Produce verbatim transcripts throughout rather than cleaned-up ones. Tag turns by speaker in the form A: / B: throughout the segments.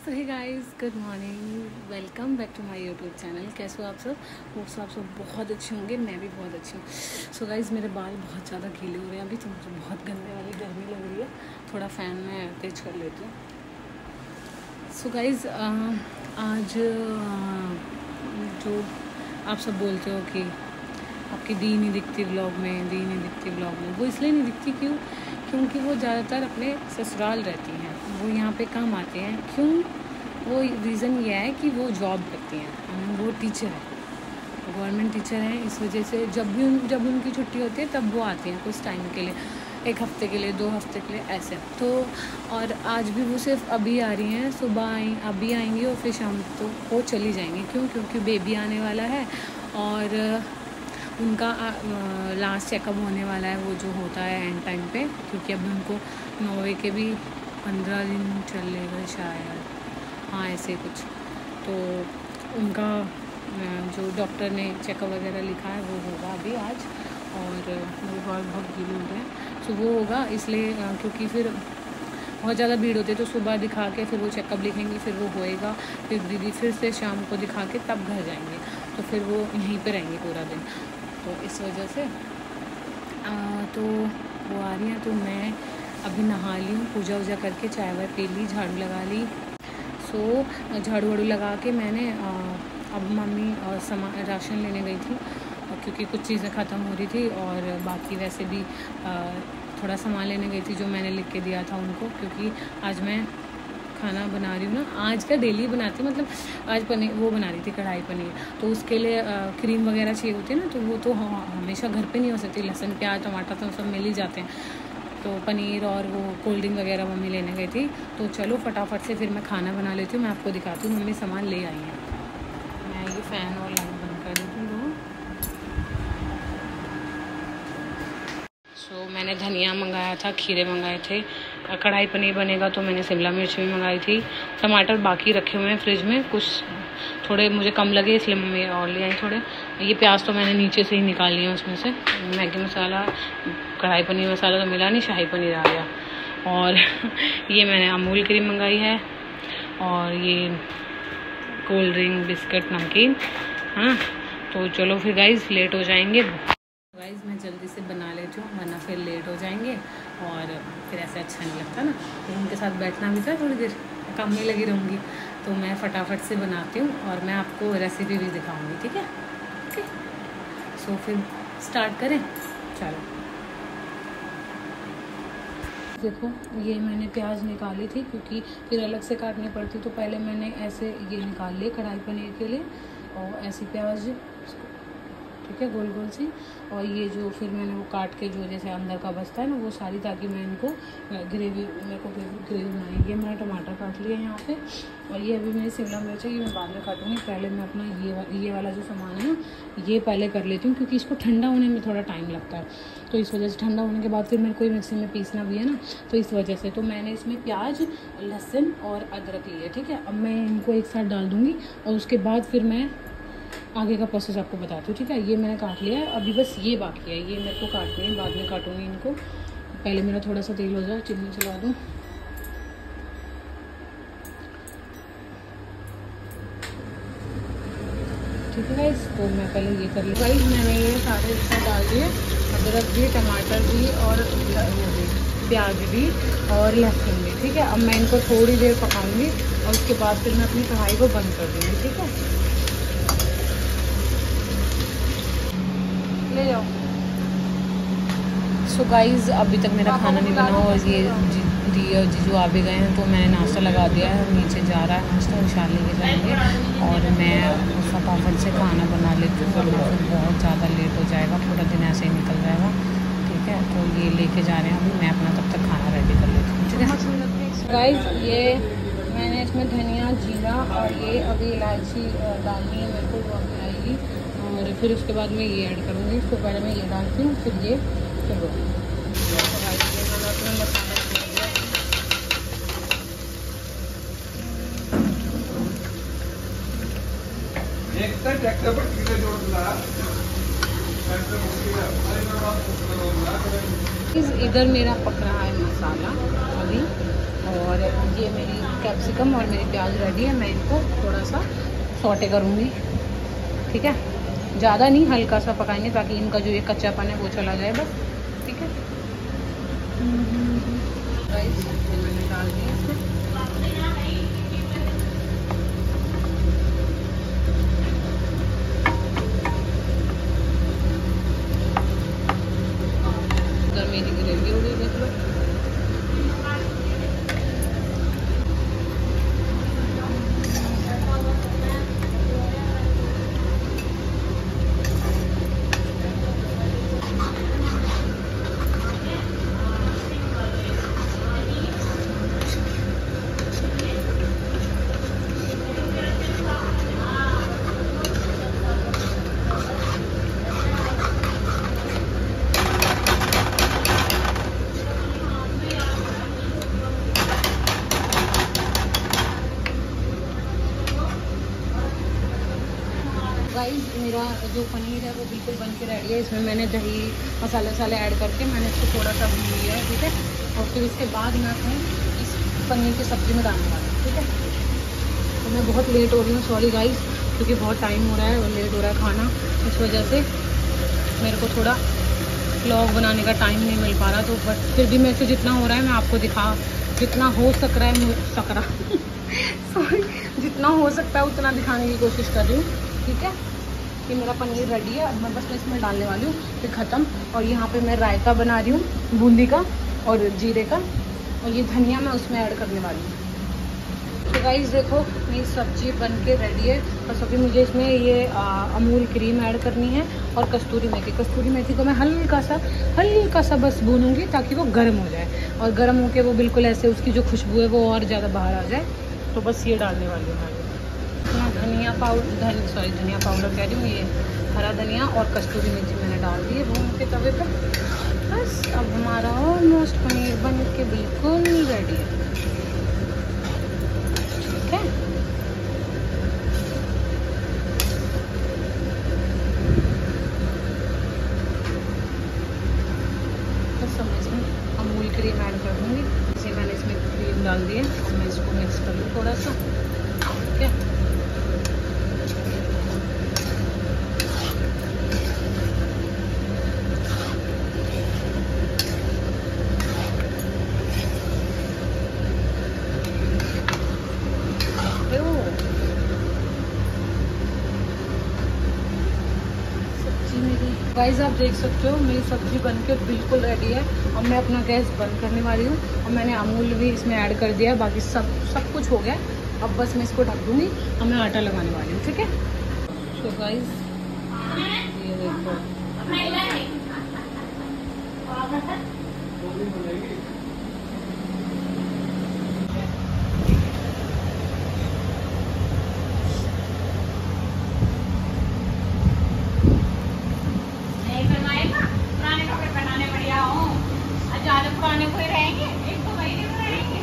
A: So hey guys, good morning, welcome back to my YouTube channel. कैसे हो आप सब? होप सो आप सब बहुत अच्छे होंगे। मैं भी बहुत अच्छी हूँ। सो गाइस, मेरे बाल बहुत ज़्यादा गीले हो रहे हैं अभी, तो मुझे बहुत गंदे वाली गर्मी लग रही है। थोड़ा फ़ैन में तेज कर लेती हूँ। सो गाइस, आज जो आप सब बोलते हो कि आपकी दी नहीं दिखती व्लॉग में, दी नहीं दिखती व्लॉग में, वो इसलिए नहीं दिखती क्यों? क्योंकि वो ज़्यादातर अपने ससुराल रहती हैं, वो यहाँ पे कम आते हैं। क्यों? वो रीज़न ये है कि वो जॉब करती हैं, वो टीचर है, गवर्नमेंट टीचर हैं। इस वजह से जब भी उन जब उनकी छुट्टी होती है तब वो आती हैं कुछ टाइम के लिए, एक हफ़्ते के लिए, दो हफ्ते के लिए, ऐसे। तो और आज भी वो सिर्फ अभी आ रही हैं, सुबह आई अभी आएंगी और फिर शाम तो वो चली जाएंगी। क्यों? क्योंकि बेबी आने वाला है और उनका लास्ट चेकअप होने वाला है, वो जो होता है एंड टाइम पे। क्योंकि अभी उनको नौवे के भी पंद्रह दिन चलेगा शायद, हाँ ऐसे कुछ। तो उनका जो डॉक्टर ने चेकअप वगैरह लिखा है वो होगा अभी आज। और मेरे बाल बहुत गीले हो रहे हैं, सो वो होगा इसलिए, क्योंकि फिर बहुत ज़्यादा भीड़ होती है। तो सुबह दिखा के फिर वो चेकअप लिखेंगी, फिर वो होएगा, फिर दीदी फिर से शाम को दिखा के तब घर जाएंगे। तो फिर वो यहीं पे रहेंगे पूरा दिन। तो इस वजह से आ, तो वो आ रही हैं। तो मैं अभी नहा ली हूँ, पूजा वूजा करके चाय वाय पी ली, झाड़ू लगा ली। सो झाड़ू वाड़ू लगा के मैंने आ, अब मम्मी और सामान राशन लेने गई थी, क्योंकि कुछ चीज़ें ख़त्म हो रही थी। और बाकी वैसे भी आ, थोड़ा सामान लेने गई थी जो मैंने लिख के दिया था उनको, क्योंकि आज मैं खाना बना रही हूँ ना, आज का डेली बनाती हूँ, मतलब आज पनीर वो बना रही थी, कढ़ाई पनीर। तो उसके लिए क्रीम वगैरह चाहिए होती है ना, तो वो तो हमेशा घर पे नहीं हो सकती। लहसुन प्याज टमाटर तो सब मिल ही जाते हैं। तो पनीर और वो कोल्ड ड्रिंक वगैरह मम्मी लेने गई थी। तो चलो फटाफट से फिर मैं खाना बना लेती हूँ, मैं आपको दिखाती हूँ मम्मी सामान ले आई हैं। मैं ये फ़ैन और लाइट बंद कर देती हूँ। सो मैंने धनिया मंगाया था, खीरे मंगाए थे, कढ़ाई पनीर बनेगा तो मैंने शिमला मिर्च भी मंगाई थी। टमाटर बाकी रखे हुए हैं फ्रिज में, कुछ थोड़े मुझे कम लगे इसलिए मम्मी और ले आई थोड़े। ये प्याज तो मैंने नीचे से ही निकाल लिया उसमें से। मैगी मसाला, कढ़ाई पनीर मसाला तो मिला नहीं, शाही पनीर आ गया। और ये मैंने अमूल क्रीम मंगाई है, और ये कोल्ड ड्रिंक, बिस्किट, नमकीन। हाँ, तो चलो फिर गाइज लेट हो जाएंगे। गाइज मैं जल्दी से बना लेती हूँ, वरना फिर लेट हो जाएंगे और फिर ऐसे अच्छा नहीं लगता ना। तो उनके साथ बैठना भी था, थोड़ी देर काम में लगी रहूँगी। तो मैं फटाफट से बनाती हूँ और मैं आपको रेसिपी भी दिखाऊँगी, ठीक है? ओके, सो फिर स्टार्ट करें। चलो देखो, ये मैंने प्याज निकाली थी क्योंकि फिर अलग से काटनी पड़ती, तो पहले मैंने ऐसे ये निकाल लिए कढ़ाई पनीर के लिए, और ऐसी प्याज, ठीक है, गोल गोल सी। और ये जो फिर मैंने वो काट के जो जैसे अंदर का बचता है ना वो सारी, ताकि मैं इनको ग्रेवी, मेरे को ग्रेवी बनाई। ये मैंने टमाटर काट लिया यहाँ पे, और ये अभी मेरी शिमला मिर्च है, ये मैं बाद में काटूँगी। पहले मैं अपना ये वा, ये वाला जो सामान है ना ये पहले कर लेती हूँ, क्योंकि इसको ठंडा होने में थोड़ा टाइम लगता है। तो इस वजह से ठंडा होने के बाद फिर मेरे को मिक्सी में पीसना भी है ना, तो इस वजह से। तो मैंने इसमें प्याज, लहसुन और अदरक लिया, ठीक है। अब मैं इनको एक साथ डाल दूँगी और उसके बाद फिर मैं आगे का प्रोसेस आपको बताती हूँ, ठीक है। ये मैंने काट लिया है, अभी बस ये बाकी है, ये मेरे को काटनी है, बाद में काटूँगी इनको। पहले मेरा थोड़ा सा तेल हो जाए, चिमनी चला दूँ। ठीक है गाइस, तो मैं पहले ये कर लूँ। गाइस मैंने ये सारे इसमें डाल दिए, अदरक भी, टमाटर भी, और वो भी प्याज भी, और लहसुन भी, ठीक है। अब मैं इनको थोड़ी देर पकाऊंगी और उसके बाद फिर मैं अपनी कढ़ाई को बंद कर दूँगी, ठीक है। ले जाओ। सो गाइज़, अभी तक मेरा खाना नहीं बना, और ये दी और जीजू आ भी गए हैं, तो मैंने नाश्ता लगा दिया है। नीचे जा रहा है नाश्ता, विशाल लेके जाएंगे, और मैं फटाफट से खाना बना लेती हूँ, वरना फिर बहुत ज़्यादा लेट हो जाएगा, पूरा दिन ऐसे ही निकल जाएगा, ठीक है। तो ये लेके जा रहे हैं अभी, मैं अपना तब तक खाना रेडी कर लेती हूँ, ठीक है। गाइज़ ये मैंने इसमें धनिया, जीरा और ये अभी इलायची डालनी है मेरे को, वो अभी आएगी। और फिर उसके बाद मैं ये ऐड करूँगी। इसको पहले मैं ये डालती हूँ, फिर ये, फिर वो। इधर मेरा पक रहा है मसाला अभी, और ये मेरी कैप्सिकम और मेरी प्याज रेडी है। मैं इनको थोड़ा सा सौटे करूँगी, ठीक है। ज़्यादा नहीं, हल्का सा पकाएंगे ताकि इनका जो ये कच्चापन है वो चला जाए बस, ठीक है। राइस मैंने डाल दिया इसमें। उधर मेरी ग्रेवी हो गई, देख लो। गाइस मेरा जो पनीर है वो बिल्कुल बन के रेडी है। इसमें मैंने दही मसाले वसाले ऐड करके मैंने इसको थोड़ा सा भून लिया है, ठीक है। और फिर इसके बाद मैं अपने इस पनीर की सब्ज़ी में डालने वाली हूँ, ठीक है। तो मैं बहुत लेट हो रही हूँ, सॉरी गाइस, क्योंकि बहुत टाइम हो रहा है और लेट हो रहा है खाना, इस वजह से मेरे को थोड़ा व्लॉग बनाने का टाइम नहीं मिल पा रहा। तो बट फिर भी मेरे से जितना हो रहा है मैं आपको दिखा, जितना हो सक रहा है सक रहा सॉरी जितना हो सकता है उतना दिखाने की कोशिश कर रही हूँ, ठीक है। कि मेरा पनीर रेडी है, अब मैं बस मैं इसमें डालने वाली हूँ, फिर ख़त्म। और यहाँ पे मैं रायता बना रही हूँ बूंदी का और जीरे का, और ये धनिया मैं उसमें ऐड करने वाली हूँ। तो गाइस देखो मेरी सब्जी बन के रेडी है। बस अभी मुझे इसमें ये आ, अमूल क्रीम ऐड करनी है और कस्तूरी मेथी। कस्तूरी मेथी को मैं हल्का सा हल्का सा बस भूनूंगी ताकि वो गर्म हो जाए, और गर्म होके वो बिल्कुल ऐसे उसकी जो खुशबू है वो और ज़्यादा बाहर आ जाए। तो बस ये डालने वाली हूँ मैं अपना धनिया पाउडर, धन सॉरी धनिया पाउडर कह रही हूँ, ये हरा धनिया और कस्तूरी मेथी मैंने डाल दी है भून के तवे पर। बस अब हमारा ऑलमोस्ट पनीर बन के बिल्कुल रेडी है, ठीक है। बस अब इसमें अमूल क्रीम ऐड कर दूँगी। इसे मैंने इसमें क्रीम डाल दी है और मैं इसको मिक्स कर लूँ थोड़ा सा, ठीक है। गाइस आप देख सकते हो मेरी सब्ज़ी बनके बिल्कुल रेडी है। अब मैं अपना गैस बंद करने वाली हूँ और मैंने अमूल भी इसमें ऐड कर दिया है। बाकी सब सब कुछ हो गया। अब बस मैं इसको ढक दूँगी और मैं आटा लगाने वाली हूँ, ठीक है। तो गाइस ये देखो पुराने कोई रहेंगे, एक दो महीने में रहेंगे।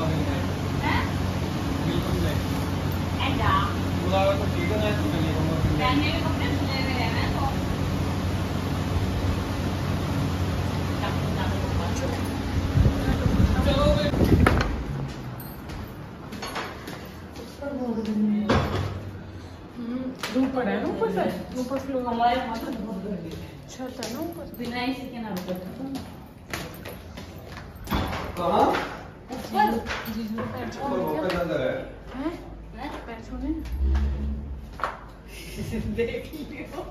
A: धूप पड़ा है ना ऊपर से, ऊपर फ्लोर हमारे वहाँ पर बहुत गर्मी है, छत है ना ऊपर, बिना एसी के ना ऊपर कहाँ ऊपर जीजू पैर छूने हैं, पैर छूने देख लियो।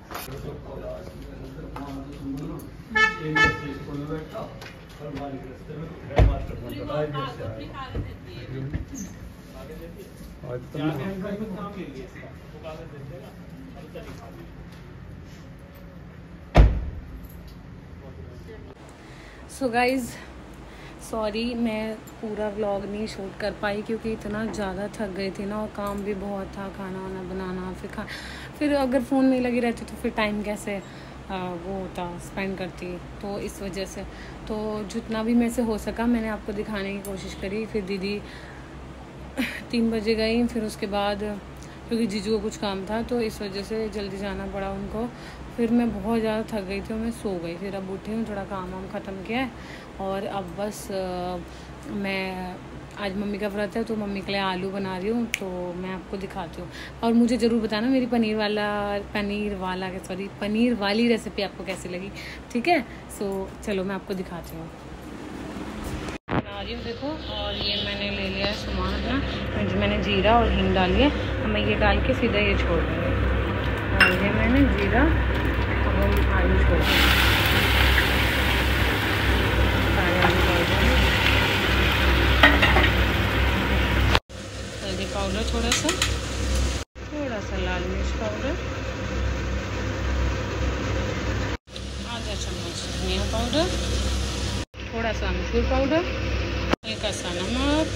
A: सो गाइज सॉरी मैं पूरा व्लॉग नहीं शूट कर पाई क्योंकि इतना ज़्यादा थक गई थी ना, और काम भी बहुत था, खाना वाना बनाना, फिर खा फिर अगर फ़ोन में लगी रहती तो फिर टाइम कैसे आ, वो होता स्पेंड करती, तो इस वजह से तो जितना भी मेरे से हो सका मैंने आपको दिखाने की कोशिश करी। फिर दीदी तीन बजे गई, फिर उसके बाद क्योंकि जीजू को कुछ काम था तो इस वजह से जल्दी जाना पड़ा उनको। फिर मैं बहुत ज़्यादा थक गई थी और मैं सो गई। फिर अब उठी हूँ, थोड़ा काम वाम ख़त्म किया है और अब बस मैं आज मम्मी का व्रत है तो मम्मी के लिए आलू बना रही हूँ, तो मैं आपको दिखाती हूँ। और मुझे ज़रूर बताना मेरी पनीर वाला पनीर वाला सॉरी पनीर वाली रेसिपी आपको कैसी लगी, ठीक है। सो चलो मैं आपको दिखाती हूँ। बना रही हूँ देखो, और ये मैंने ले लिया है सामान अपना, मैंने जीरा और हींग डाली है। अब मैं ये डाल के सीधा ये छोड़ दूँगी। डाल दिया मैंने जीरा और आलू छोड़ दूँगी। हल्दी पाउडर थोड़ा सा, थोड़ा सा लाल मिर्च पाउडर, आधा चम्मच धनिया पाउडर, थोड़ा सा अमचूर पाउडर, हल्का सा नमक।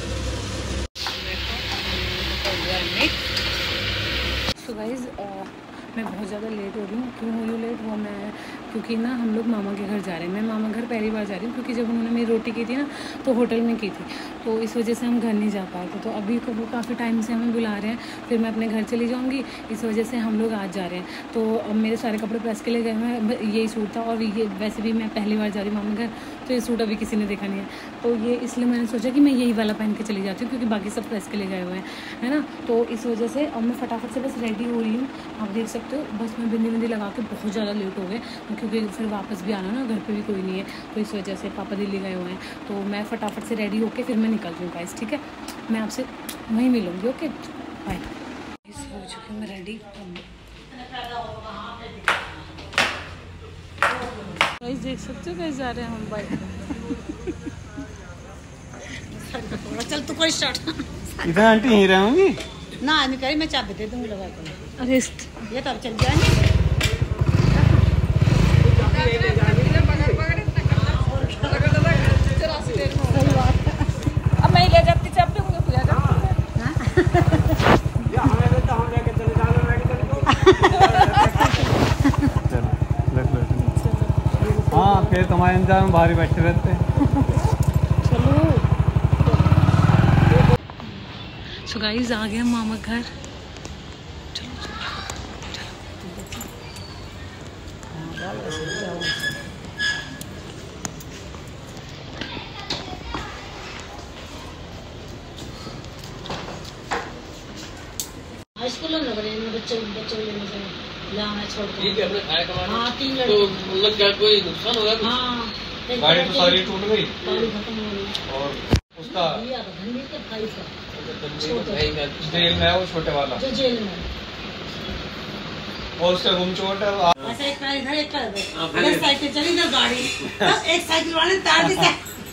A: सो गाइस मैं बहुत ज़्यादा लेट हो रही हूँ। क्यों हुई हूँ लेट? वो मैं क्योंकि ना हम लोग मामा के घर जा रहे हैं। मैं मामा घर पहली बार जा रही हूँ, क्योंकि जब उन्होंने मेरी रोटी की थी ना तो होटल में की थी, तो इस वजह से हम घर नहीं जा पाए थे। तो अभी को वो काफ़ी टाइम से हमें बुला रहे हैं, फिर मैं अपने घर चली जाऊँगी, इस वजह से हम लोग आज जा रहे हैं। तो अब मेरे सारे कपड़े प्रेस के लिए गए हैं। यही सूट था, और ये वैसे भी मैं पहली बार जा रही हूँ मामा घर, तो ये सूट अभी किसी ने देखा नहीं है, तो ये इसलिए मैंने सोचा कि मैं यही वाला पहन के चली जाती हूँ, क्योंकि बाकी सब प्रेस के लिए गए हुए हैं, है ना। तो इस वजह से अब मैं फटाफट से बस रेडी हो रही हूँ। आप देख सकते हो, बस मैं बिंदी बिंदी लगा के बहुत ज़्यादा लेट हो गए, क्योंकि फिर वापस भी आना ना, घर पे भी कोई नहीं है, तो इस वजह से पापा दिल्ली गए हुए हैं। तो मैं फटाफट से रेडी होके फिर मैं निकल रही हूँ गाइस, ठीक है। मैं आपसे वहीं मिलूँगी, ओके बाय। हो चुकी मैं रेडी। गाइस देख सकते हो कैसे जा रहे हैं हम बाइक पे। चल तू कर स्टार्ट।
B: इधर आंटी यहीं रहूंगी
A: ना, नहीं करी, मैं चाबी दे दूँगी लगा कर। अरे ये तब चल जाएंगे। अब मैं ले जाती चाबी, मुझे खुला
B: हाँ, फिर तुम्हारे इंतजार में बाहर बैठे रहते।
A: चलो सो गाइस आ गए मामा घर। चलो स्कूल लग रहे हैं बच्चों बच्चों लेने से लाना छोड़ के। ठीक है, अपने खाया कमाना। हाँ, तीन लड़के। तो मतलब क्या कोई नुकसान होगा? हाँ,
B: गाड़ी तो सारी टूट गई,
A: गाड़ी खत्म हो गई,
B: और उसका
A: धनी का भाई का
B: जेल में है वो छोटे वाला,
A: जो जेल में,
B: और उसका गुम चोट है।
A: ऐसा एक पैर इधर एक पैर इधर, एक साइकिल चली ना गाड़ी, बस एक साइकिल वाले तार दी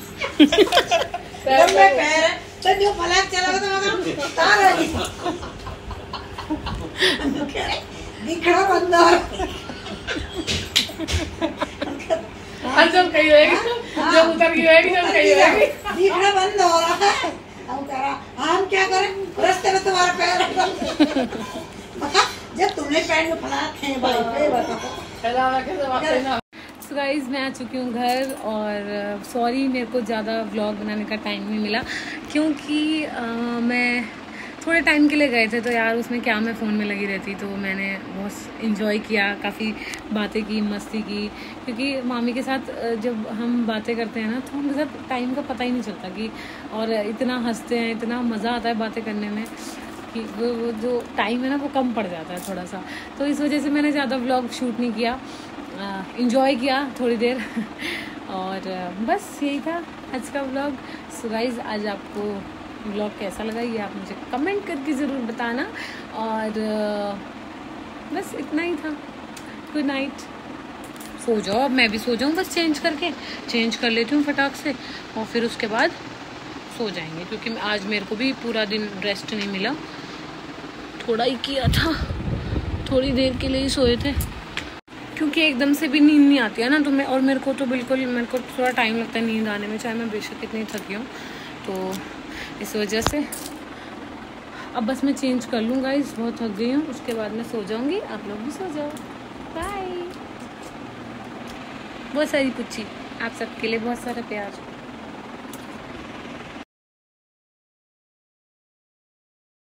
A: पैर में पैर है तो जो फलक चला तो मगर तार है दिखड़ा बंद है। जब कही होएगी, जब उतर गई होएगी, जब कही होएगी दिखड़ा बंद हो रहा है। हम कह रहा हम क्या करें, रास्ते में तुम्हारा पैर है, जब तुमने पैर में फला थे भाई पे बताओ। सो गाइस मैं आ चुकी हूँ घर, और सॉरी मेरे को ज़्यादा व्लॉग बनाने का टाइम नहीं मिला, क्योंकि आ, मैं थोड़े टाइम के लिए गए थे, तो यार उसमें क्या मैं फ़ोन में लगी रहती, तो मैंने बहुत इन्जॉय किया, काफ़ी बातें की, मस्ती की, क्योंकि मामी के साथ जब हम बातें करते हैं ना तो उनके साथ टाइम का पता ही नहीं चलता कि, और इतना हंसते हैं, इतना मज़ा आता है बातें करने में कि वो वो जो टाइम है ना वो कम पड़ जाता है थोड़ा सा। तो इस वजह से मैंने ज़्यादा व्लॉग शूट नहीं किया, इन्जॉय किया थोड़ी देर और बस यही था आज का व्लॉग। सो गाइस आज आपको व्लॉग कैसा लगा ये आप मुझे कमेंट करके ज़रूर बताना, और बस इतना ही था। गुड नाइट, सो जाओ, अब मैं भी सो जाऊँ, बस चेंज करके चेंज कर लेती हूँ फटाक से, और फिर उसके बाद सो जाएंगे, क्योंकि आज मेरे को भी पूरा दिन रेस्ट नहीं मिला, थोड़ा ही किया था, थोड़ी देर के लिए ही सोए थे, क्योंकि एकदम से भी नींद नहीं आती है ना, तो मैं और मेरे को तो बिल्कुल मेरे को थोड़ा टाइम लगता है नींद आने में, चाहे मैं बेशक इतनी थकी हूँ, तो इस वजह से अब बस मैं चेंज कर लूँ गाइस, बहुत थक गई हूँ, उसके बाद मैं सो जाऊँगी, आप लोग भी सो जाओ, बाय। बहुत सारी पुच्ची, आप सबके लिए बहुत सारा प्यार।